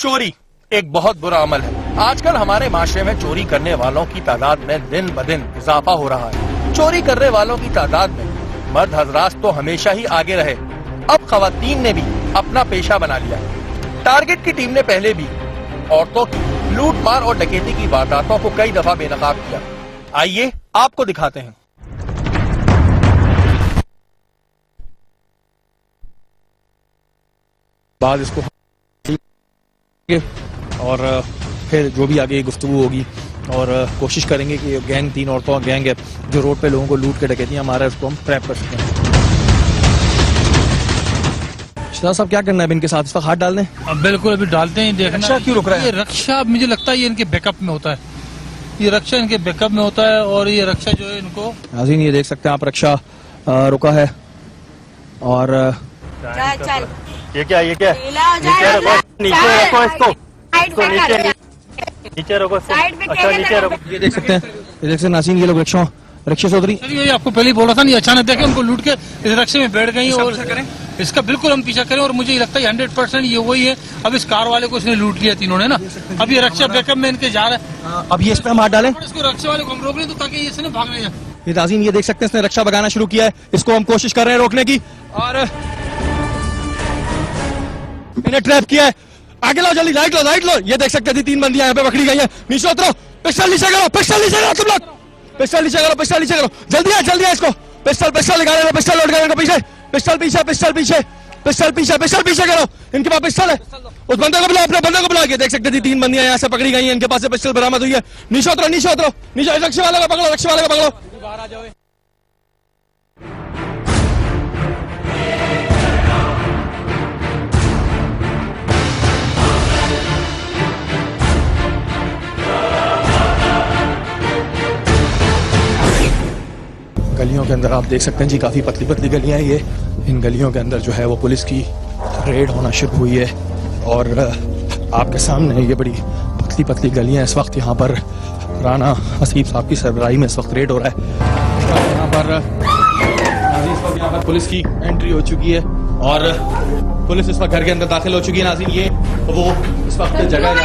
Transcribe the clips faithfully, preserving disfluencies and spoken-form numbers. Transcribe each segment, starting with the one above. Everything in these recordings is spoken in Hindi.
चोरी एक बहुत बुरा अमल है। आजकल हमारे माशरे में चोरी करने वालों की तादाद में दिन ब दिन इजाफा हो रहा है। चोरी करने वालों की तादाद में मर्द हजरात तो हमेशा ही आगे रहे, अब खवातीन ने भी अपना पेशा बना लिया है। टारगेट की टीम ने पहले भी औरतों की लूट मार और डकैती की वारदातों को कई दफा बेनकाब किया। आइए आपको दिखाते हैं। बाद इसको और फिर जो भी आगे गुफ्तगू होगी और कोशिश करेंगे कि गैंग तीन औरतों का गैंग है जो रोड पे लोगों को लूट के डकैतियां मारा है, उसको हम ट्रैप कर सकते हैं। शाह साहब क्या करना है इनके साथ, इस पर हाथ डाल दें? अब बिल्कुल अभी डालते हैं। देखना रक्षा क्यों रुक रहा है? ये रक्षा मुझे लगता है ये इनके बैकअप में होता है, ये रक्षा इनके बैकअप में होता है और ये रक्षा जो है इनको नाज़रीन ये देख सकते हैं आप, रक्षा रुका है और चल चल ये क्या ये क्या नीचे रखो, नीचे रखो इसको, इसको नीचे नीचे रखो, अच्छा नीचे रखो। ये देख सकते हैं, ये देख सकते हैं नाज़रीन, ये लोग रिक्शा रिक्शा चौधरी ये आपको पहले ही बोला था नहीं, अचानक देखे उनको लूट के इस रक्षे में बैठ गई और इसका बिल्कुल हम पीछा करें और मुझे लगता है हंड्रेड परसेंट ये वही है। अब इस कार वाले को इसने लूट लिया तीनों ने ना, अब ये रक्षा बैकअप में इनके जा रहा है। अब ये इस पे हम हाथ डालें, इसको रक्षा वाले को हम रोक लें तो ताकि ये इसने भाग नहीं। ये नाज़रीन ये देख सकते हैं इसने रक्षा भगाना शुरू किया है, इसको हम कोशिश कर रहे हैं रोकने की और इन्हें ट्रैप किया है। आगे लो जल्दी, लाइट लो लाइट लो। ये देख सकते थे तीन बंदियां यहाँ पे पकड़ी गई है। नीचे उतरो, पिस्टल नीचे करो, पिस्टल नीचे करो, तुम लोग पिस्टल नीचे करो, पिस्टल नीचे करो, जल्दी है जल्दी है इसको पिस्टल पिस्टल निकाले लो, पिस्टल लोड करो पीछे, पिस्टल पीछे पिस्टल पीछे पिस्टल पीछे पिस्टल पीछे करो, इनके पास पिस्टल है। उस बंदे को बुलाओ, अपने बंदे को बुलाओ। ये देख सकते थे तीन बंदियां यहाँ से पकड़ी गई हैं, इनके पास से पिस्टल बरामद हुई है। नीचे उतरो नीचे उतरो, नीचे रक्षे वाले को पकड़ो, रक्षे वाले को पकड़ो, बाहर आ जाओ। गलियों के अंदर आप देख सकते हैं जी, काफी पतली पतली गलियां हैं ये। इन गलियों के अंदर जो है वो पुलिस की रेड होना शुरू हुई है और आपके सामने ये बड़ी पतली पतली गलियां। इस वक्त यहाँ पर राना हसीब साहब की सरबराही में इस वक्त रेड हो रहा है। यहाँ पर इस वक्त यहाँ पर पुलिस की एंट्री हो चुकी है और पुलिस इस वक्त घर के अंदर दाखिल हो चुकी है। नाज़रीन ये वो इस वक्त जगह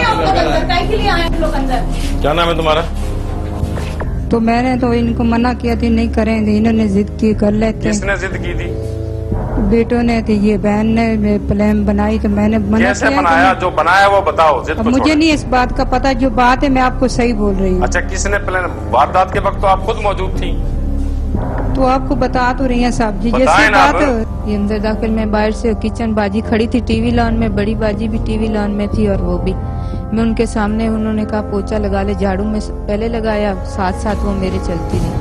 है। क्या नाम है तुम्हारा? तो मैंने तो इनको मना किया थी नहीं करेंगे, इन्होंने जिद की कर लेते। किसने जिद की थी? बेटों ने थी, ये बहन ने प्लान बनाई तो मैंने मना कैसे किया। बनाया? जो बनाया वो बताओ। जिद अब को मुझे छोड़ो। नहीं इस बात का पता, जो बात है मैं आपको सही बोल रही हूँ। अच्छा किसने प्लान? वारदात के वक्त तो आप खुद मौजूद थी। तो आपको बता तो रही है साहब जी, जैसे बात ये अंदर दाखिल में बाहर से किचन बाजी खड़ी थी, टीवी लॉन में बड़ी बाजी भी टीवी लॉन में थी और वो भी मैं उनके सामने, उन्होंने कहा पोछा लगा ले, झाड़ू में पहले लगाया, साथ साथ वो मेरे चलती रही।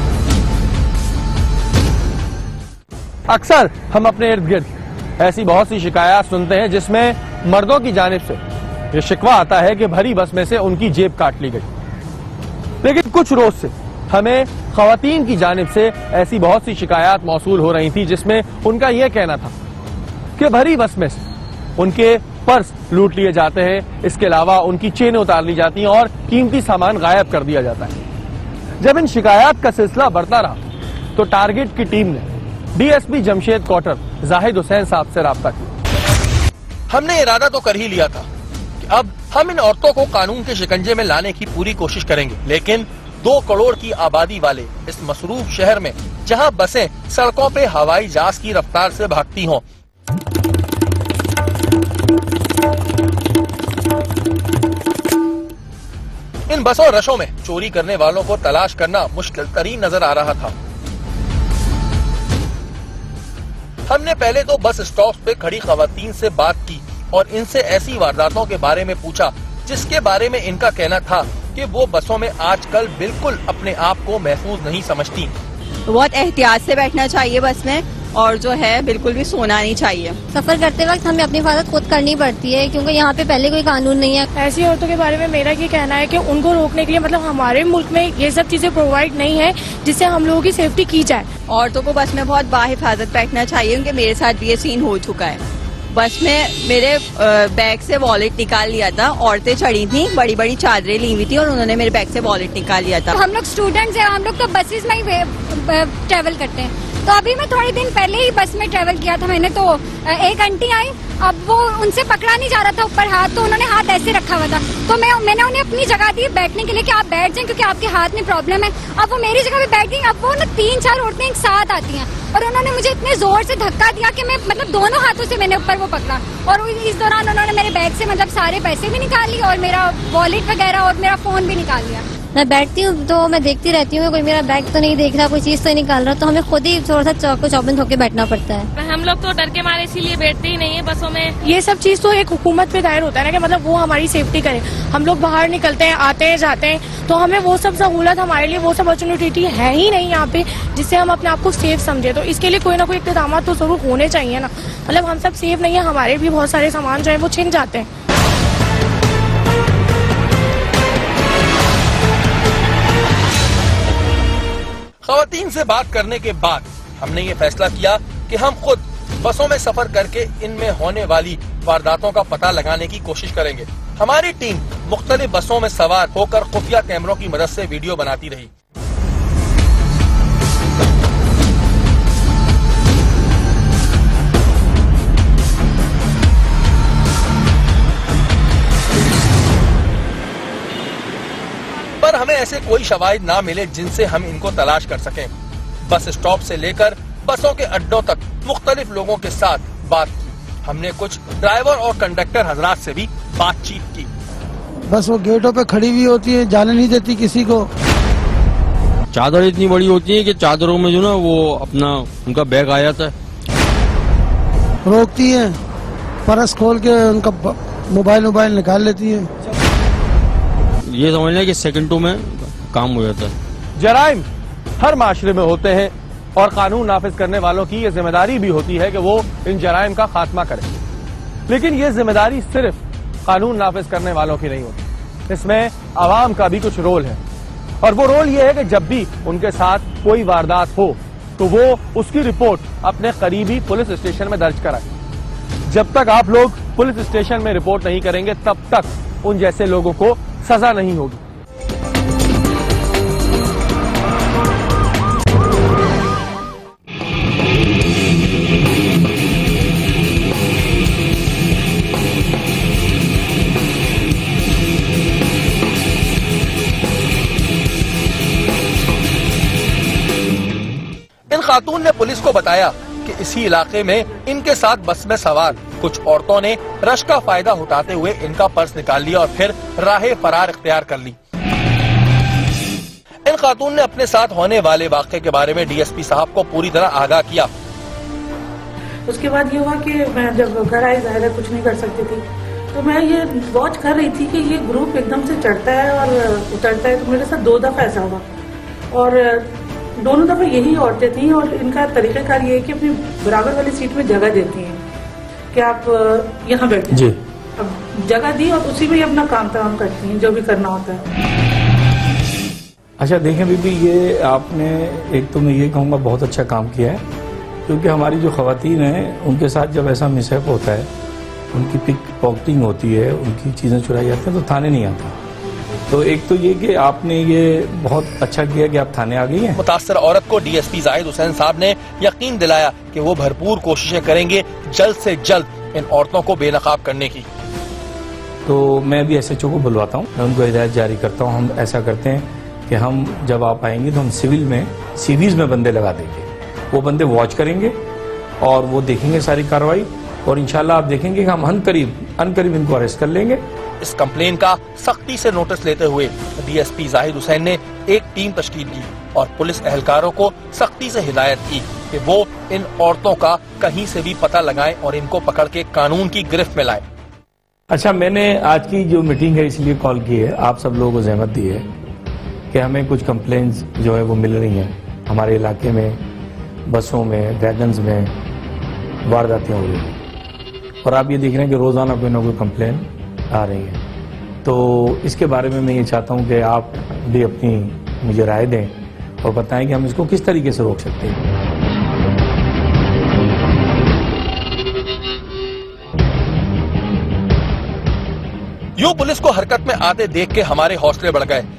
अक्सर हम अपने इर्द गिर्द ऐसी बहुत सी शिकायत सुनते हैं जिसमें मर्दों की जानिब से ये शिकवा आता है कि भरी बस में से उनकी जेब काट ली गई। लेकिन कुछ रोज से हमें खवातीन की जानिब से ऐसी बहुत सी शिकायत मौसूल हो रही थी जिसमें उनका यह कहना था कि भरी बस में से उनके पर्स लूट लिए जाते हैं, इसके अलावा उनकी चेनें उतार ली जाती हैं और कीमती सामान गायब कर दिया जाता है। जब इन शिकायत का सिलसिला बढ़ता रहा तो टारगेट की टीम ने डीएसपी जमशेद क्वार्टर जाहिद हुसैन साहब से राब्ता किया। हमने इरादा तो कर ही लिया था कि अब हम इन औरतों को कानून के शिकंजे में लाने की पूरी कोशिश करेंगे, लेकिन दो करोड़ की आबादी वाले इस मसरूफ शहर में जहां बसें सड़कों पे हवाई जहाज की रफ्तार से भागती हों, इन बसों रशों में चोरी करने वालों को तलाश करना मुश्किल तरीन नजर आ रहा था। हमने पहले तो बस स्टॉप पे खड़ी खवातीन से बात की और इनसे ऐसी वारदातों के बारे में पूछा जिसके बारे में इनका कहना था कि वो बसों में आजकल बिल्कुल अपने आप को महफूज नहीं समझती। बहुत एहतियात से बैठना चाहिए बस में और जो है बिल्कुल भी सोना नहीं चाहिए। सफर करते वक्त हमें अपनी हिफाजत खुद करनी पड़ती है क्योंकि यहाँ पे पहले कोई कानून नहीं है। ऐसी औरतों के बारे में मेरा ये कहना है कि उनको रोकने के लिए मतलब हमारे मुल्क में ये सब चीजें प्रोवाइड नहीं है जिससे हम लोगों की सेफ्टी की जाए। औरतों को बस में बहुत बाहिफाजत बैठना चाहिए क्योंकि मेरे साथ भी ये सीन हो चुका है। बस में मेरे बैग से वॉलेट निकाल लिया था, औरतें चढ़ी थी, बड़ी बड़ी चादरें ली हुई थी और उन्होंने मेरे बैग से वॉलेट निकाल लिया था। हम लोग स्टूडेंट्स हैं, हम लोग तो बसेस में ही ट्रेवल करते हैं। तो अभी मैं थोड़े दिन पहले ही बस में ट्रेवल किया था मैंने, तो एक आंटी आई अब वो उनसे पकड़ा नहीं जा रहा था ऊपर हाथ, तो उन्होंने हाथ ऐसे रखा हुआ था। तो मैं मैंने उन्हें अपनी जगह दी बैठने के लिए कि आप बैठ जाएं क्योंकि आपके हाथ में प्रॉब्लम है। अब वो मेरी जगह पे बैठ गई। अब वो ना तीन चार औरतें एक साथ आती हैं और उन्होंने मुझे इतने जोर से धक्का दिया कि मैं मतलब दोनों हाथों से मैंने ऊपर वो पकड़ा, और इस दौरान उन्होंने मेरे बैग से मतलब सारे पैसे भी निकाल लिए और मेरा वॉलेट वगैरह और मेरा फोन भी निकाल लिया। मैं बैठती हूँ तो मैं देखती रहती हूँ कोई मेरा बैग तो नहीं देख रहा, कोई चीज तो नहीं निकाल रहा, तो हमें खुद ही थोड़ा सा चौको चौबंद होकर बैठना पड़ता है। हम लोग तो डर के मारे इसीलिए बैठते ही नहीं है बसों में। ये सब चीज तो एक हुकूमत पे दायर होता है ना कि मतलब वो हमारी सेफ्टी करे। हम लोग बाहर निकलते हैं, आते हैं, जाते हैं, तो हमें वो सब सहूलत हमारे लिए वो सब अपॉर्चुनिटी है ही नहीं यहाँ पे जिससे हम अपने आप को सेफ समझे। तो इसके लिए कोई ना कोई इक़्तिदाम तो जरूर होने चाहिए ना। मतलब हम सब सेफ नहीं है, हमारे भी बहुत सारे सामान जो है वो छिन जाते हैं। खवातीन से बात करने के बाद हमने ये फैसला किया कि हम खुद बसों में सफर करके इनमें होने वाली वारदातों का पता लगाने की कोशिश करेंगे। हमारी टीम मुख्तलिफ बसों में सवार होकर खुफिया कैमरों की मदद से वीडियो बनाती रही। पर हमें ऐसे कोई शवाहिद ना मिले जिनसे हम इनको तलाश कर सकें। बस स्टॉप से लेकर बसों के अड्डों तक मुख्तलिफ लोगों के साथ बात की। हमने कुछ ड्राइवर और कंडक्टर हजरात से भी बातचीत की। बस वो गेटों पे खड़ी हुई होती है, जाने नहीं देती किसी को। चादर इतनी बड़ी होती है कि चादरों में जो ना वो अपना उनका बैग आ जाता है। रोकती है, पर्स खोल के उनका मोबाइल मोबाइल निकाल लेती है। ये समझना कि सेकंडों में काम हो जाता है। जराइम हर माशरे में होते हैं और कानून नाफिज करने वालों की ये जिम्मेदारी भी होती है कि वो इन जराइम का खात्मा करें। लेकिन ये जिम्मेदारी सिर्फ कानून नाफिज करने वालों की नहीं होती, इसमें आवाम का भी कुछ रोल है। और वो रोल ये है कि जब भी उनके साथ कोई वारदात हो तो वो उसकी रिपोर्ट अपने करीबी पुलिस स्टेशन में दर्ज कराए। जब तक आप लोग पुलिस स्टेशन में रिपोर्ट नहीं करेंगे तब तक उन जैसे लोगों को सजा नहीं होगी। इन खातून ने पुलिस को बताया कि इसी इलाके में इनके साथ बस में सवार कुछ औरतों ने रश का फायदा उठाते हुए इनका पर्स निकाल लिया और फिर राहे फरार इख्तियार कर ली। इन खातून ने अपने साथ होने वाले वाक़े के बारे में डीएसपी साहब को पूरी तरह आगाह किया। उसके बाद ये हुआ कि मैं जब घर आई, जाहिर है कुछ नहीं कर सकती थी, तो मैं ये वॉच कर रही थी कि ये ग्रुप एकदम से चढ़ता है और उतरता है। तो मेरे साथ दो दफा ऐसा हुआ और दोनों दफा यही औरतें थी और इनका तरीकाकार ये है कि अपनी बराबर वाली सीट में जगह देती हैं कि आप यहाँ बैठे जी। अब जगह दी और उसी में ही अपना काम तमाम करती हैं जो भी करना होता है। अच्छा देखें बीबी, ये आपने एक तो मैं ये कहूँगा बहुत अच्छा काम किया है, क्योंकि हमारी जो खवातीन हैं उनके साथ जब ऐसा मिसहैप होता है, उनकी पिक पॉकेटिंग होती है, उनकी चीज़ें चुराई जाती हैं तो थाने नहीं आता। तो एक तो ये कि आपने ये बहुत अच्छा किया कि आप थाने आ गई हैं। मुतासर औरत को डीएसपी जाहिद हुसैन साहब ने यकीन दिलाया कि वो भरपूर कोशिशें करेंगे जल्द से जल्द इन औरतों को बेनकाब करने की। तो मैं भी एसएचओ को बुलवाता हूँ, मैं उनको हिदायत जारी करता हूँ। हम ऐसा करते हैं कि हम जब आप आएंगे तो हम सिविल में सीवीज में बंदे लगा देंगे, वो बंदे वॉच करेंगे और वो देखेंगे सारी कार्रवाई, और इंशाल्लाह आप देखेंगे कि हम अनकरीब अनकरीब इनको अरेस्ट कर लेंगे। इस कंप्लेन का सख्ती से नोटिस लेते हुए डीएसपी जाहिद हुसैन ने एक टीम तश्कील की और पुलिस एहलकारों को सख्ती से हिदायत की कि वो इन औरतों का कहीं से भी पता लगाएं और इनको पकड़ के कानून की गिरफ्त में लाएं। अच्छा, मैंने आज की जो मीटिंग है इसलिए कॉल की है, आप सब लोगों को जहमत दी है कि हमें कुछ कंप्लेंट्स जो है वो मिल रही हैं हमारे इलाके में, बसों में, वैगन्स में वारदातें हो रही हैं, और आप ये देख रहे हैं कि रोजाना कोई ना कोई कंप्लेन आ रही है। तो इसके बारे में मैं ये चाहता हूँ कि आप भी अपनी मुझे राय दें और बताएं कि हम इसको किस तरीके से रोक सकते हैं। यूं पुलिस को हरकत में आते देख के हमारे हौसले बढ़ गए।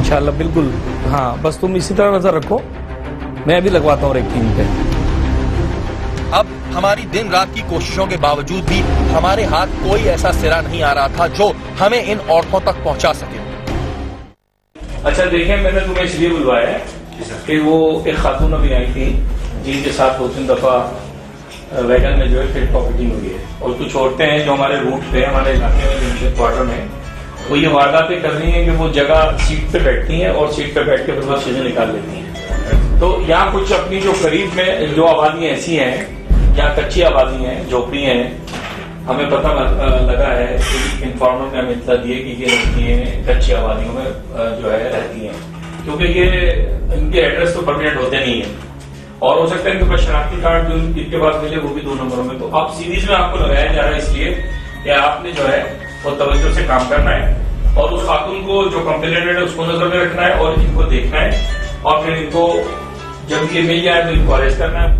इंशाल्लाह बिल्कुल। हाँ, बस तुम इसी तरह नजर रखो, मैं भी लगवाता हूँ एक टीम पे। अब हमारी दिन रात की कोशिशों के बावजूद भी हमारे हाथ कोई ऐसा सिरा नहीं आ रहा था जो हमें इन औरतों तक पहुंचा सके। अच्छा देखिए, मैंने तुम्हें इसलिए बुलवाया है कि वो एक खातून अभी आई थी जिनके साथ दो तीन दफा वैगन में जो है फिर पॉकेटिंग हुई है, और कुछ औरतें हैं जो हमारे रूट पे हमारे इलाके में जिनके क्वार्टर में वो ये वारदातें कर रही हैं कि वो जगह सीट पे बैठती हैं और सीट पे बैठ के फिर वो चीजें निकाल लेती हैं। तो यहाँ कुछ अपनी जो करीब में जो आबादियां ऐसी हैं, यहाँ कच्ची आबादी हैं, झोपड़ी हैं, हमें पता लगा है कि इन्फॉर्मर ने हमें इत्तला दी है कि ये लड़कियां कच्ची आबादियों में जो है रहती हैं, क्योंकि ये इनके एड्रेस तो परमानेंट होते नहीं है, और हो सकता है इनके पास शनाख्ती कार्ड जो इनके पास मिले वो भी दो नंबरों में। तो अब सीरीज में आपको लगाया जा रहा है इसलिए कि आपने जो है वो तवज्जो से काम करना है और उस खातून को जो कंप्लेनेंट है उसको नजर में रखना है और इनको देखना है, और फिर इनको जब ये मिल जाए तो इनको अरेस्ट करना है।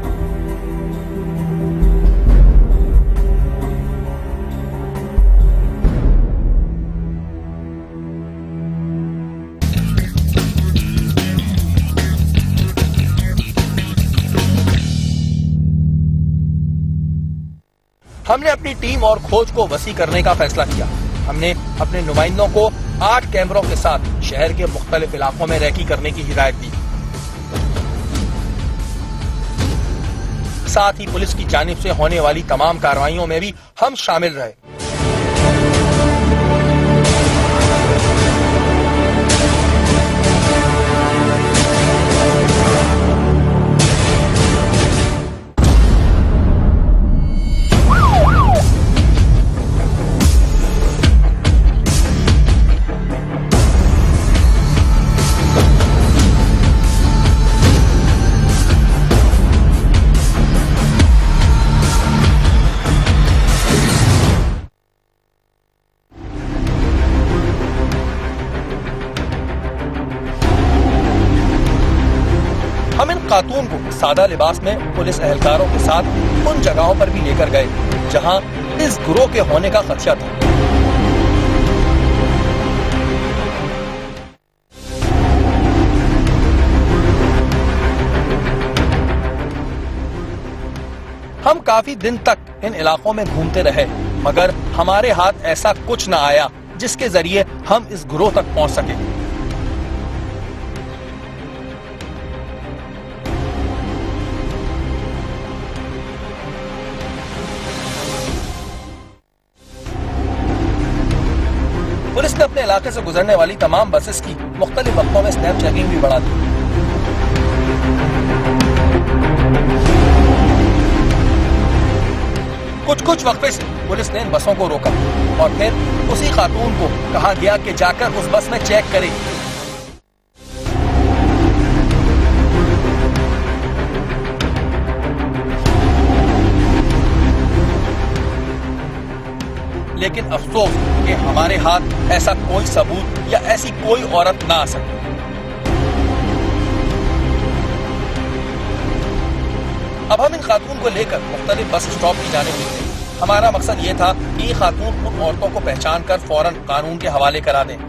हमने अपनी टीम और खोज को वसी करने का फैसला किया। हमने अपने नुमाइंदों को आठ कैमरों के साथ शहर के मुख्तलिफ इलाकों में रेकी करने की हिदायत दी। साथ ही पुलिस की जानिब से होने वाली तमाम कार्रवाइयों में भी हम शामिल रहे। हम इन खातून को सादा लिबास में पुलिस एहलकारों के साथ उन जगहों पर भी लेकर गए जहां इस गिरोह के होने का खदशा था। हम काफी दिन तक इन इलाकों में घूमते रहे, मगर हमारे हाथ ऐसा कुछ न आया जिसके जरिए हम इस गिरोह तक पहुंच सके। पुलिस ने अपने इलाके से गुजरने वाली तमाम बसेस की मुख्तलिफ वक्तों में स्नैप चेकिंग भी बढ़ा दी। कुछ कुछ वक्फे से पुलिस ने इन बसों को रोका और फिर उसी खातून को कहा गया कि जाकर उस बस में चेक करे। लेकिन अफसोस कि हमारे हाथ ऐसा कोई सबूत या ऐसी कोई औरत ना आ सकी। अब हम इन खातून को लेकर मुख्तलिफ बस स्टॉप की जानिब निकले। हमारा मकसद ये था कि ये खातून उन औरतों को पहचान कर फौरन कानून के हवाले करा दें।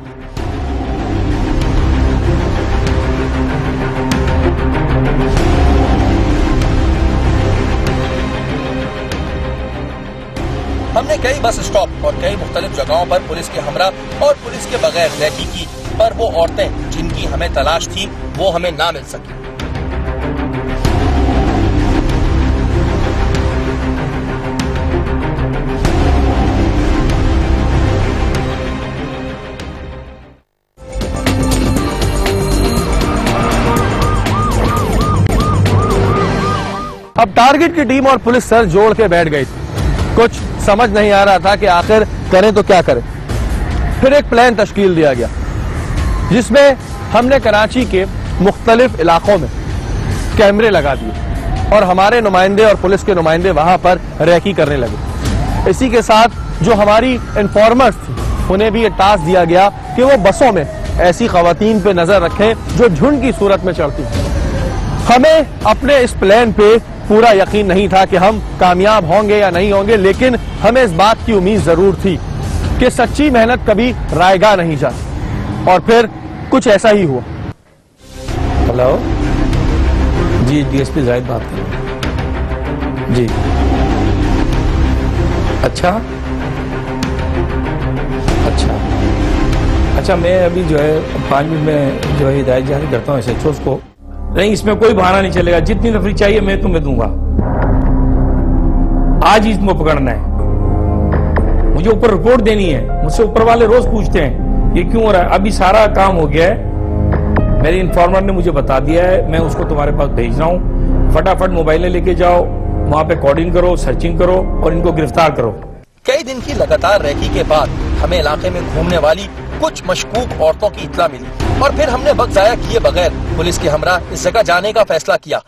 हमने कई बस स्टॉप और कई मुख्तलिफ जगहों पर पुलिस के हमरा और पुलिस के बगैर रेकी की, पर वो औरतें जिनकी हमें तलाश थी वो हमें ना मिल सकी। अब टारगेट की टीम और पुलिस सर जोड़ के बैठ गई थी। कुछ समझ नहीं आ रहा था कि आखिर करें तो क्या करें। फिर एक प्लान तश्कील दिया गया जिसमें हमने कराची के मुख्तलिफ इलाकों में कैमरे लगा दिए और हमारे नुमाइंदे और पुलिस के नुमाइंदे वहां पर रेकी करने लगे। इसी के साथ जो हमारी इन्फॉर्मर्स थी उन्हें भी ये टास्क दिया गया कि वो बसों में ऐसी खवातीन पे नजर रखें जो झुंड की सूरत में चढ़ती। हमें अपने इस प्लान पे पूरा यकीन नहीं था कि हम कामयाब होंगे या नहीं होंगे, लेकिन हमें इस बात की उम्मीद जरूर थी कि सच्ची मेहनत कभी रायगा नहीं जाती। और फिर कुछ ऐसा ही हुआ। हेलो जी, डीएसपी जाहिद बात कर रहे हैं जी। अच्छा अच्छा अच्छा मैं अभी जो है पाँच मिनट में जो है हिदायत जारी करता हूँ एस एच ओ को। नहीं, इसमें कोई बहाना नहीं चलेगा, जितनी नफरी चाहिए मैं तुम्हें दूंगा। आज ही इसको पकड़ना है, मुझे ऊपर रिपोर्ट देनी है। मुझसे ऊपर वाले रोज पूछते हैं ये क्यों हो रहा है। अभी सारा काम हो गया है, मेरे इन्फॉर्मर ने मुझे बता दिया है, मैं उसको तुम्हारे पास भेज रहा हूँ। फटाफट मोबाइलें लेके जाओ, वहां पे कोडिंग करो, सर्चिंग करो और इनको गिरफ्तार करो। कई दिन की लगातार रेकी के बाद हमें इलाके में घूमने वाली कुछ मशकूक औरतों की इत्तला मिली और फिर हमने वक्त जाया किए बगैर पुलिस के हमरा इस जगह जाने का फैसला किया।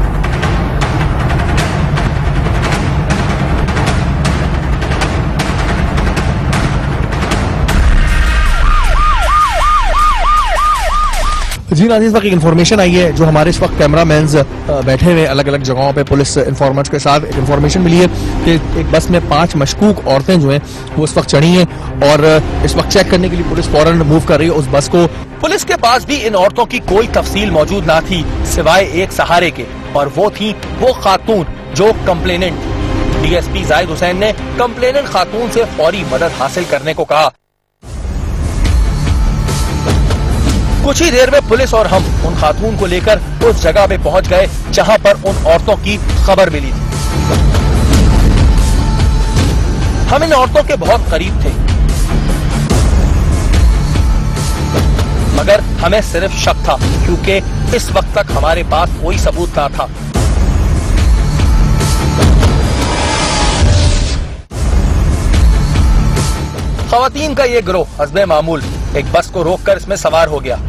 जी नाज़रीन, इस वक्त एक इन्फॉर्मेशन आई है जो हमारे इस वक्त कैमरा मैन्स बैठे हुए अलग अलग जगहों पे पुलिस इन्फॉर्मर्स के साथ एक इन्फॉर्मेशन मिली है कि एक बस में पांच मशकूक औरतें जो हैं वो इस वक्त चढ़ी हैं और इस वक्त चेक करने के लिए पुलिस फौरन मूव कर रही है उस बस को। पुलिस के पास भी इन औरतों की कोई तफसील मौजूद ना थी सिवाय एक सहारे के, और वो थी वो खातून जो कंप्लेनेंट। डीएसपी जाहिद हुसैन ने कंप्लेनेंट खातून से फौरी मदद हासिल करने को कहा। कुछ ही देर में पुलिस और हम उन खातून को लेकर उस जगह पे पहुंच गए जहां पर उन औरतों की खबर मिली थी। हम इन औरतों के बहुत करीब थे, मगर हमें सिर्फ शक था क्योंकि इस वक्त तक हमारे पास कोई सबूत ना था। खवातीन का ये गिरोह हस्बे मामूल एक बस को रोककर इसमें सवार हो गया।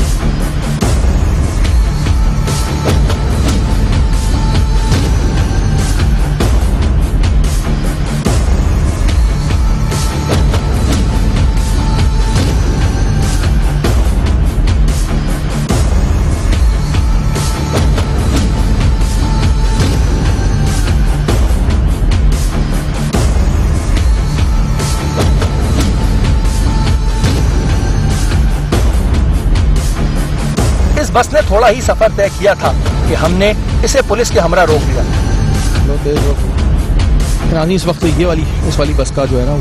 बस ने थोड़ा ही सफर तय किया था कि हमने इसे पुलिस के हमरा रोक लिया। नाज़रीन, इस वक्त ये वाली इस वाली बस का जो है ना वो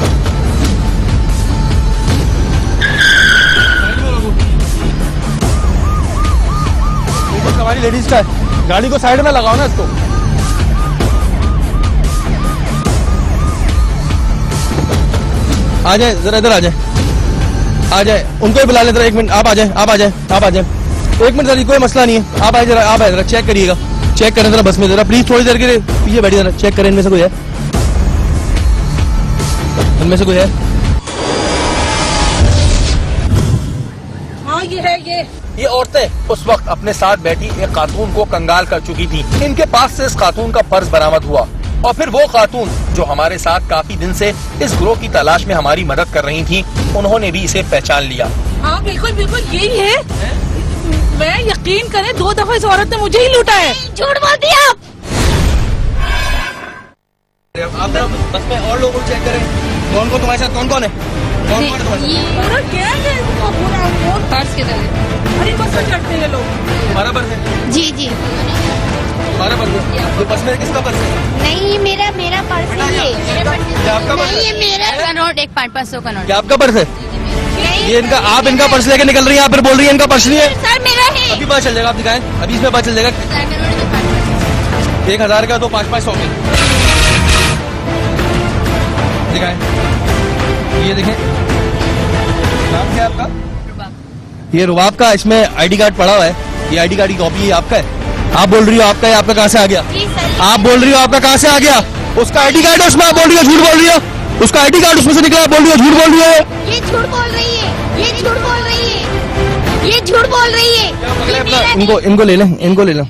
सवारी लेडीज का है। गाड़ी को साइड में लगाओ ना इसको। आ जाए जरा, इधर आ जाए, आ जाए, उनको ही बुला ले जरा। एक मिनट, आप आ जाए, आप आ जाए, आप आ जाए, एक मिनट जरा, कोई मसला नहीं है। आप आए जरा, आप आए जरा, चेक करिएगा, चेक करें जरा बस में जरा प्लीज। थोड़ी देर के लिए पीछे बैठिए जरा, चेक करें इनमें से कोई है, इनमें से कोई है। हाँ ये है, ये ये औरतें उस वक्त अपने साथ बैठी एक खातून को कंगाल कर चुकी थी। इनके पास से इस खातून का पर्स बरामद हुआ और फिर वो खातून जो हमारे साथ काफी दिन से इस गिरोह की तलाश में हमारी मदद कर रही थी, उन्होंने भी इसे पहचान लिया। हाँ बिल्कुल बिल्कुल यही है, है? मैं यकीन करें दो दफा इस औरत ने मुझे ही लूटा है। झूठ बोलती है आप। आप बस में और लोगों को चेक करें, कौन कौन तुम्हारे साथ कौन कौन है, कौन कौन है पूरा क्या है इसको, पूरा पर्स के तरह। अरे बस में चढ़ते हैं लोग। तुम्हारा पर्स है? जी जी तुम्हारा पर्स है? तो बस में किसका पर्स है? नहीं, मेरा मेरा पर्स है ये। आपका पर्स नहीं, ये मेरा नोट, एक पाँच पाँच सौ का नोट। क्या आपका पर्स है? ये इनका, आप इनका पर्स लेके निकल रही हैं, आप फिर बोल रही हैं इनका पर्स नहीं है। सर मेरा है। अभी पता चल जाएगा, आप दिखाएं, अभी इसमें पता चल जाएगा। एक हजार का तो पाँच पाँच सौ के दिखाएं। ये देखें, नाम क्या है आपका? ये रुबाब का, इसमें आईडी कार्ड पड़ा हुआ है, ये आईडी कार्ड की कॉपी आपका है। आप बोल रही हो आपका है, आपका कहाँ से आ गया? आप बोल रही हो आपका कहाँ से आ गया? उसका आईडी कार्ड है उसमें, आप बोल रही हो झूठ बोल रही हो। उसका आईडी कार्ड उसमें से निकला, आप बोल रही हो झूठ बोल रही हो। ये झूठ बोल रही है, ये झूठ बोल रही है, ये झूठ बोल रही है। इनको इनको ले लें, इनको ले लें।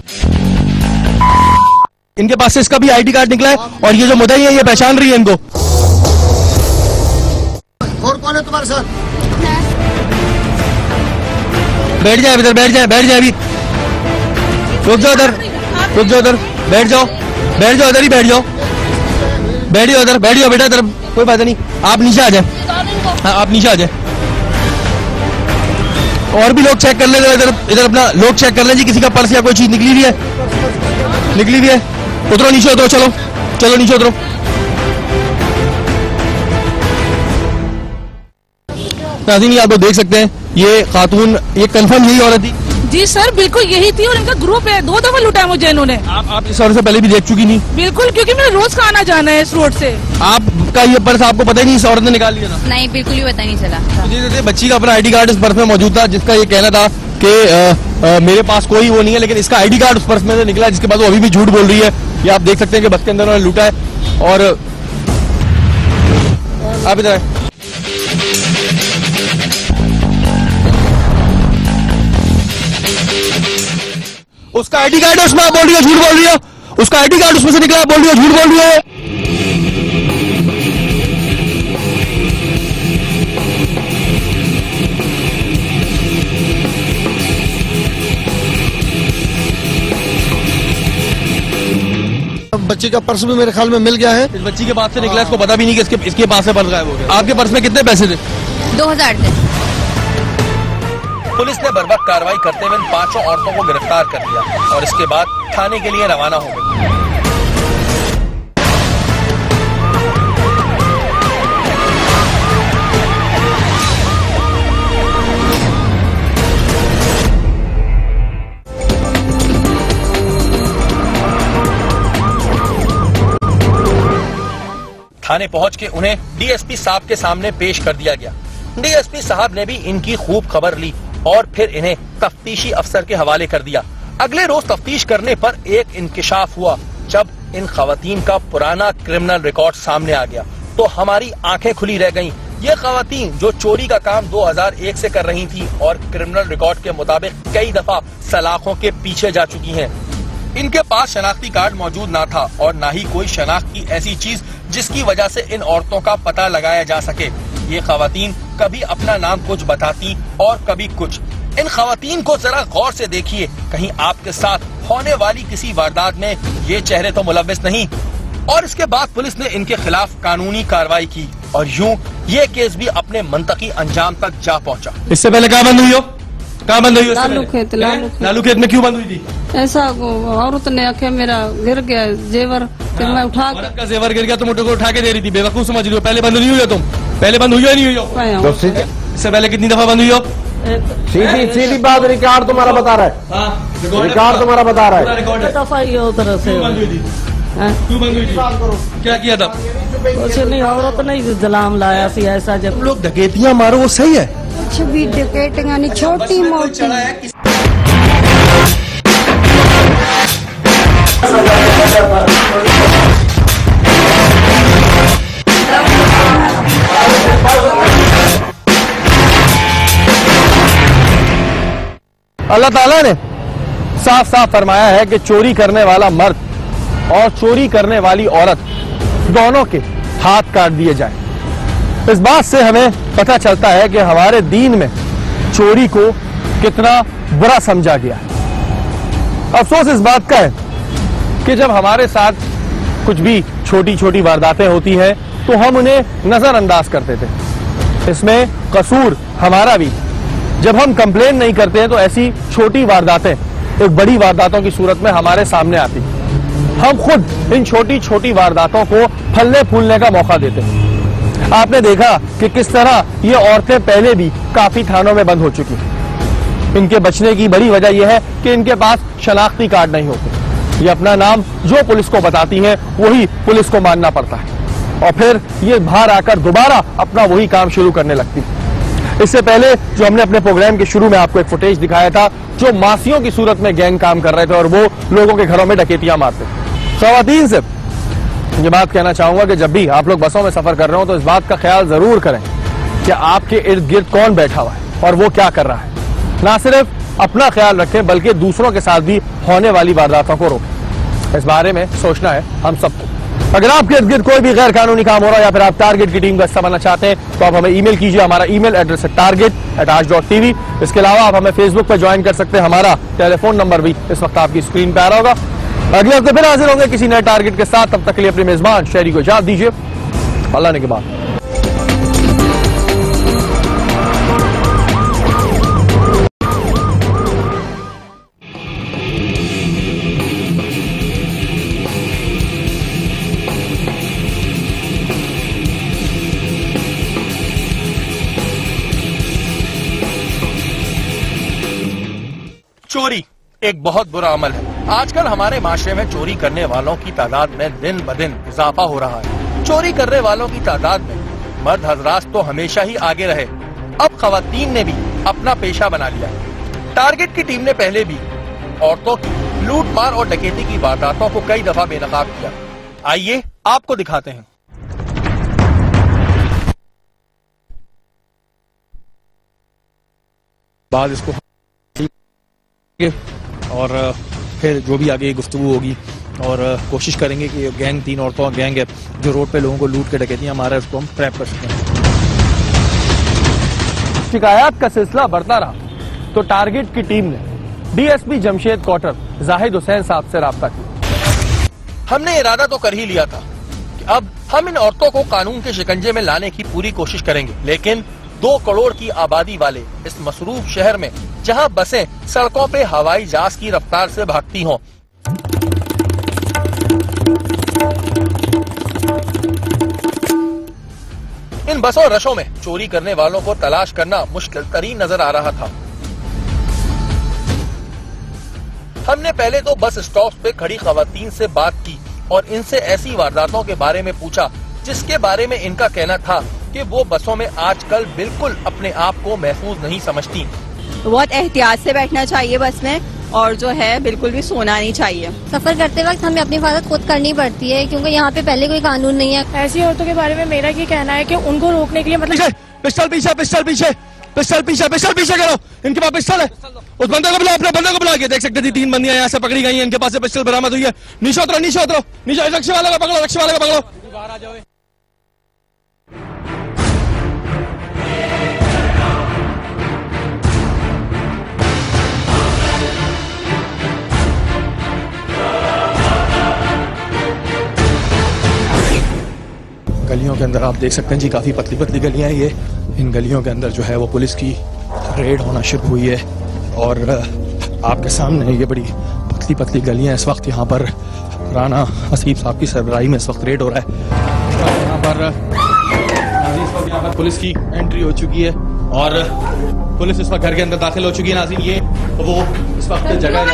इनके पास से इसका भी आईडी कार्ड निकला है और ये जो मुद्दई है ये पहचान रही है इनको। और कौन है तुम्हारे साथ? बैठ जाए इधर, बैठ जाए, बैठ जाए, अभी रुक जाओ इधर, रुक जाओ इधर, बैठ जाओ, बैठ जाओ इधर ही बैठ जाओ, बैठ जाओ इधर, बैठ जाओ बेटा इधर, कोई बात नहीं। आप नीचे आ जाए, हाँ आप नीचे आ जाए। और भी लोग चेक कर ले, इधर इधर अपना लोग चेक कर लें जी, किसी का पर्स या कोई चीज निकली हुई है, निकली हुई है। उतरो नीचे उतरो, चलो चलो नीचे उतरो। नाज़रीन आप लोग देख सकते हैं, ये खातून, ये कंफर्म यही औरत थी? जी सर, बिल्कुल यही थी और इनका ग्रुप है। दो दफा लुटा है मुझे इन्होंने। आप आप इस औरत से पहले भी देख चुकी नहीं? बिल्कुल, क्योंकि मैंने रोज का आना जाना है इस रोड से। आपका ये पर्स आपको पता ही नहीं इस औरत ने निकाल लिया था? नहीं, बिल्कुल ही पता नहीं चला। जी बच्ची का अपना आईडी कार्ड इस पर्स में मौजूद था, जिसका ये कहना था कि मेरे पास कोई वो नहीं है, लेकिन इसका आईडी कार्ड उस पर्स में से निकला, जिसके बाद वो अभी भी झूठ बोल रही है। ये आप देख सकते हैं कि बस के अंदर उन्होंने लूटा है। और आप इधर आए, उसका आईडी कार्ड है उसमें, आप बोल रही हो झूठ बोल रही हो। उसका आईडी कार्ड उसमें से निकला, आप बोल रही हो झूठ बोल रही हो। बच्चे का पर्स भी मेरे ख्याल में मिल गया है। इस बच्ची के पास से निकला, इसको पता भी नहीं कि इसके इसके पास से पर्स गायब हो गया। आपके पर्स में कितने पैसे थे? दो हजार थे। पुलिस ने बर्बाद कार्रवाई करते हुए इन पांचों औरतों को गिरफ्तार कर लिया और इसके बाद थाने के लिए रवाना हो गई। थाने पहुंच के उन्हें डीएसपी साहब के सामने पेश कर दिया गया। डीएसपी साहब ने भी इनकी खूब खबर ली और फिर इन्हें तफ्तीशी अफसर के हवाले कर दिया। अगले रोज तफ्तीश करने पर एक इंकिशाफ हुआ, जब इन खवातीन का पुराना क्रिमिनल रिकॉर्ड सामने आ गया तो हमारी आंखें खुली रह गईं। ये खवातीन जो चोरी का काम दो हज़ार एक से कर रही थी और क्रिमिनल रिकॉर्ड के मुताबिक कई दफा सलाखों के पीछे जा चुकी हैं। इनके पास शनाख्ती कार्ड मौजूद ना था और ना ही कोई शनाख्त की ऐसी चीज जिसकी वजह से इन औरतों का पता लगाया जा सके। ये खवातीन कभी अपना नाम कुछ बताती और कभी कुछ। इन खवातीन को जरा गौर से देखिए, कहीं आपके साथ होने वाली किसी वारदात में ये चेहरे तो मुलव्विस नहीं। और इसके बाद पुलिस ने इनके खिलाफ कानूनी कार्रवाई की और यूं ये केस भी अपने मंतकी अंजाम तक जा पहुंचा। इससे पहले कहाँ बंद हुई हो? कहाँ बंद हुई हो? लालू खेत, लालू खेत। लालू खेत में क्यों बंद हुई थी? ऐसा औरत ने आके मेरा गिर गया जेवर, फिर मैं उठा औरत का जेवर गिर गया, तुम को उठा के दे रही थी, बेवकूफ समझ रही हो। पहले बंद नहीं हुई हो तुम? पहले बंद हुई हो नहीं हुई हो? इससे पहले कितनी दफा बंद हुई हो? सीधी सीधी बात रिकॉर्ड तुम्हारा बता रहा है। रिकॉर्ड तुम्हारा बता रहा है। दफा ये उधर से क्यों बंद हुई थी? क्या किया था? कुछ नहीं, औरत नहीं जलाम लाया सी ऐसा। जब लोग डकैतियां मारो वो सही है, कुछ भी डकैतियां नहीं, छोटी मोटी। अल्लाह ताला ने साफ साफ फरमाया है कि चोरी करने वाला मर्द और चोरी करने वाली औरत दोनों के हाथ काट दिए जाए। इस बात से हमें पता चलता है कि हमारे दीन में चोरी को कितना बुरा समझा गया है। अफसोस इस बात का है कि जब हमारे साथ कुछ भी छोटी छोटी वारदातें होती हैं तो हम उन्हें नजरअंदाज करते थे। इसमें कसूर हमारा भी। जब हम कंप्लेन नहीं करते हैं तो ऐसी छोटी वारदातें एक बड़ी वारदातों की सूरत में हमारे सामने आती। हम खुद इन छोटी छोटी वारदातों को फलने फूलने का मौका देते हैं। आपने देखा कि किस तरह ये औरतें पहले भी काफी थानों में बंद हो चुकी। इनके बचने की बड़ी वजह यह है कि इनके पास शनाख्ती कार्ड नहीं होते। ये अपना नाम जो पुलिस को बताती हैं वही पुलिस को मानना पड़ता है और फिर ये बाहर आकर दोबारा अपना वही काम शुरू करने लगती है। इससे पहले जो हमने अपने प्रोग्राम के शुरू में आपको एक फुटेज दिखाया था, जो मासियों की सूरत में गैंग काम कर रहे थे और वो लोगों के घरों में डकैतियां मारते थे। खवातीन से ये बात कहना चाहूंगा कि जब भी आप लोग बसों में सफर कर रहे हो तो इस बात का ख्याल जरूर करें कि आपके इर्द गिर्द कौन बैठा हुआ है और वो क्या कर रहा है। ना सिर्फ अपना ख्याल रखें बल्कि दूसरों के साथ भी होने वाली वारदातों को रोकें। इस बारे में सोचना है हम सबको। अगर आपके इर्द गिर्द कोई भी गैर कानूनी काम हो रहा है या फिर आप टारगेट की टीम का हिस्सा बनना चाहते हैं तो आप हमें ईमेल कीजिए। हमारा ईमेल एड्रेस है target at Aaj dot TV. इसके अलावा आप हमें फेसबुक पर ज्वाइन कर सकते हैं। हमारा टेलीफोन नंबर भी इस वक्त आपकी स्क्रीन पर आ रहा होगा। अगले हफ्ते फिर हाजिर होंगे किसी नए टारगेट के साथ। तब तक के लिए अपने मेजबान शहरी को इजाजत दीजिए। अल्लाह ने के बाद। एक बहुत बुरा अमल है। आजकल हमारे माशरे में चोरी करने वालों की तादाद में दिन ब दिन इजाफा हो रहा है। चोरी करने वालों की तादाद में मर्द हजरात तो हमेशा ही आगे रहे, अब खवातीन ने भी अपना पेशा बना लिया है। टारगेट की टीम ने पहले भी औरतों की लूट मार और डकैती की वारदातों को कई दफा बेनकाब किया। आइए आपको दिखाते हैं। बाद इसको और फिर जो भी आगे गुफ्तगू होगी और कोशिश करेंगे कि गैंग तीन औरतों का गैंग है जो रोड पे लोगों को लूट के डकैतियां मारा है उसको हम ट्रैप कर सकें। शिकायत का सिलसिला बढ़ता रहा तो टारगेट की टीम ने डीएसपी जमशेद क्वार्टर जाहिद हुसैन साहब से राब्ता किया। हमने इरादा तो कर ही लिया था कि अब हम इन औरतों को कानून के शिकंजे में लाने की पूरी कोशिश करेंगे, लेकिन दो करोड़ की आबादी वाले इस मसरूफ शहर में जहां बसें सड़कों पे हवाई जहाज की रफ्तार से भागती हों, इन बसों रशों में चोरी करने वालों को तलाश करना मुश्किल तरीन नजर आ रहा था। हमने पहले तो बस स्टॉप पे खड़ी खवातीन से बात की और इनसे ऐसी वारदातों के बारे में पूछा जिसके बारे में इनका कहना था कि वो बसों में आजकल बिल्कुल अपने आप को महफूज नहीं समझती। बहुत एहतियात से बैठना चाहिए बस में और जो है बिल्कुल भी सोना नहीं चाहिए। सफर करते वक्त हमें अपनी हिफाजत खुद करनी पड़ती है क्योंकि यहाँ पे पहले कोई कानून नहीं है। ऐसी औरतों के बारे में मेरा ये कहना है कि उनको रोकने के लिए मतलब पिस्टल पीछे पिस्टल पीछे पिस्टल पीछे पिस्टल पीछे करो। इनके पास पिस्टल है, उस बंदे को बुलाओ, अपने बंदे को बुला के देख सकते थे तीन बंदियां यहाँ से पकड़ी गई हैं, इनके पास से पिस्टल बरामद हुई है। नीचे उतरो नीचे उतरो नीचे, रक्षा वाले को पकड़ो रक्षा वाले को पकड़ो। गलियों के अंदर आप देख सकते हैं जी काफी पतली पतली गलियां हैं ये। इन गलियों के अंदर जो है वो पुलिस की रेड होना शुरू हुई है और आपके सामने ये बड़ी पतली पतली गलियां। इस वक्त यहाँ पर राना हसीब साहब की सरबराही में इस वक्त रेड हो रहा है। यहाँ पर इस वक्त यहाँ पर पुलिस की एंट्री हो चुकी है और पुलिस इस वक्त घर के अंदर दाखिल हो चुकी है। नाज़रीन ये वो इस वक्त जगह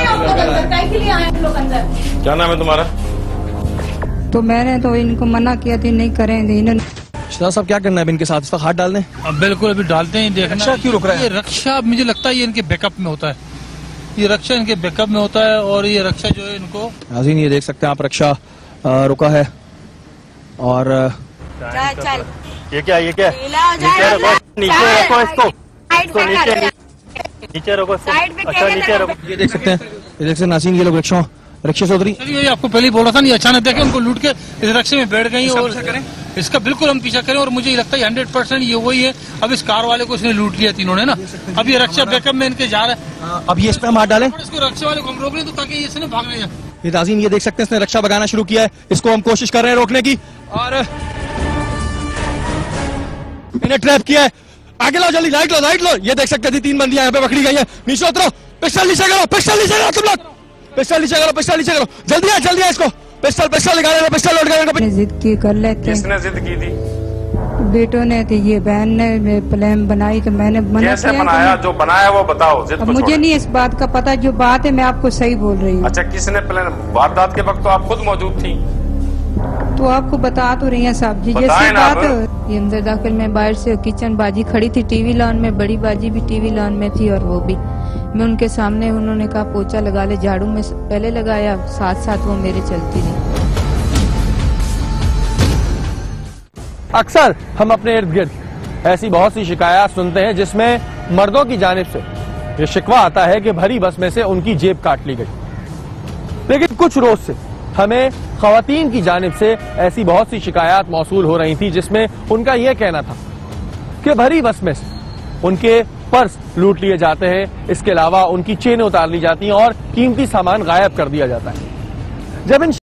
क्या नाम है तुम्हारा? तो मैंने तो इनको मना किया थी नहीं करेंगे। इन्होंने शाह साहब क्या करना है इनके साथ इस वक्त हाथ डालने? अब बिल्कुल अभी डालते हैं। देखना रक्षा क्यों रुक रहा है? ये रक्षा मुझे लगता है ये इनके बैकअप में होता है, ये रक्षा इनके बैकअप में होता है और ये रक्षा जो है इनको। नाज़रीन ये देख सकते हैं आप रक्षा रुका है और चल चल ये क्या ये क्या नीचे रखो नीचे रखो इसको नीचे नीचे रखो। अच्छा नीचे रखो। ये देख सकते हैं ये देख सकते हैं नाज़रीन ये लोग रक्षा रक्षा चौधरी ये आपको पहले ही बोला था नहीं, अचानक देखे उनको लूट के इस रक्षे में बैठ गई और इसका बिल्कुल हम पीछा करें और मुझे लगता है हंड्रेड परसेंट ये वही है। अब इस कार वाले को इसने लूट लिया तीनों ने ना, अब ये रक्षा बैकअप में इनके जा रहा है। अब ये इस पे हम हाथ डालें, इसको रक्षा वाले को हम रोक लें तो ताकि इसने भाग ले जाए। ये नाज़रीन ये देख सकते हैं इसने रक्षा भगाना शुरू किया है, इसको हम कोशिश कर रहे हैं रोकने की और इन्हें ट्रैप किया है। आगे लो जल्दी, राइट लो राइट लो। ये देख सकते थे तीन बंदियां यहाँ पे पकड़ी गई है। नीचे उतरो, पिस्टल नीचे करो, पिस्टल नीचे करो, तुम लोग पिस्टल नीचे करो, पिस्टल नीचे करो, जल्दी है जल्दी है। इसको पिस्टल पिस्टल निकाले, पिस्टल लोड करेंगे। जिद की कर लेते। किसने जिद की थी? बेटों ने थी, ये बहन ने प्लान बनाई तो मैंने मना कैसे बनाया? जो बनाया वो बताओ। जिद को मुझे नहीं इस बात का पता, जो बात है मैं आपको सही बोल रही हूँ। अच्छा किसने प्लान? वारदात के वक्त तो आप खुद मौजूद थी। तो आपको बता तो रही है साहब जी, जैसे बात ये अंदर दाखिल में बाहर से किचन बाजी खड़ी थी, टीवी लॉन में, बड़ी बाजी भी टीवी लॉन में थी और वो भी मैं उनके सामने, उन्होंने कहा पोछा लगा ले, झाड़ू में पहले लगाया, साथ साथ वो मेरे चलती रही। अक्सर हम अपने इर्द गिर्द ऐसी बहुत सी शिकायत सुनते हैं जिसमें मर्दों की जानिब से ये शिकवा आता है कि भरी बस में से उनकी जेब काट ली गई। लेकिन कुछ रोज से हमें खवातीन की जानिब से ऐसी बहुत सी शिकायत मौसूल हो रही थी जिसमें उनका यह कहना था कि भरी बस में से उनके पर्स लूट लिए जाते हैं, इसके अलावा उनकी चेनें उतार ली जाती हैं और कीमती सामान गायब कर दिया जाता है। जब इन